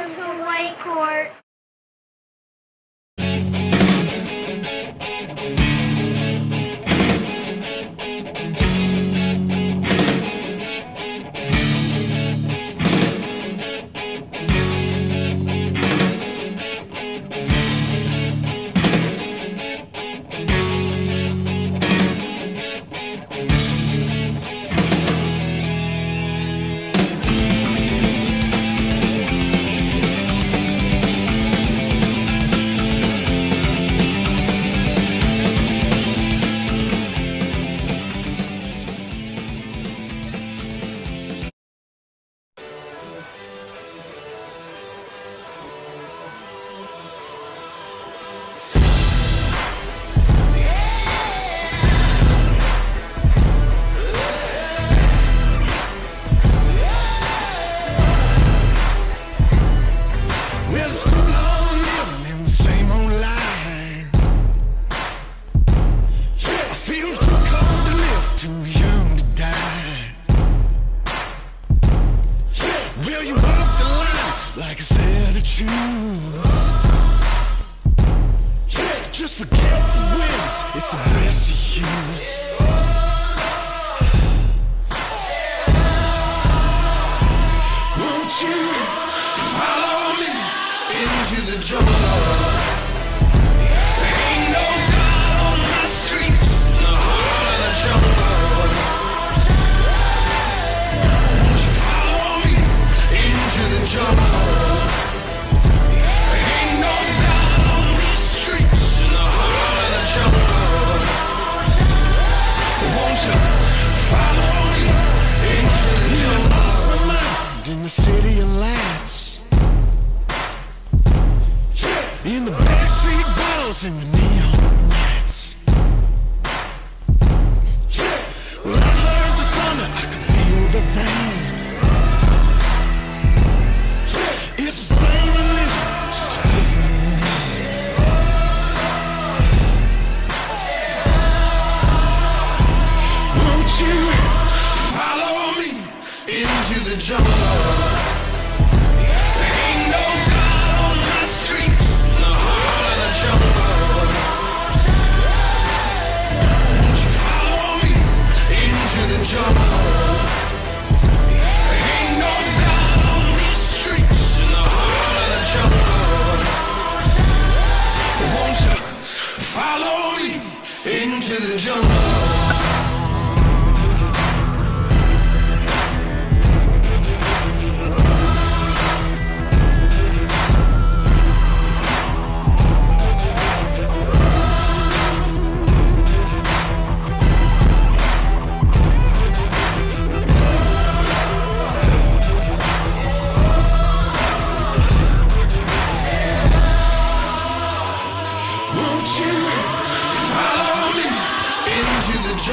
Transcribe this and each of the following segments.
Welcome to Whitecourt. Like it's there to choose. Just forget the wins, it's the rest to use. Won't you follow me into the jungle? There ain't no God on my streets, in the heart of the jungle. Won't you follow me into the jungle? In the city of lights, in the backstreet balls, in the neon lights. Well, I heard the thunder, I can feel the rain. It's the same religion, just a different name. Won't you follow me into the jungle? There ain't no God on my streets, in the heart of the jungle. Won't you follow me into the jungle? There ain't no God on these streets, in the heart of the jungle. Won't you follow me into the jungle? Won't you follow me into the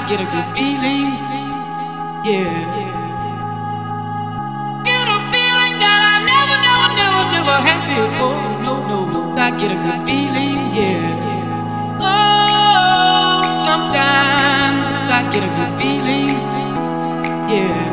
get a good feeling, yeah. Get a feeling that I never had before. No, I get a good feeling, yeah. Oh, sometimes I get a good feeling, yeah.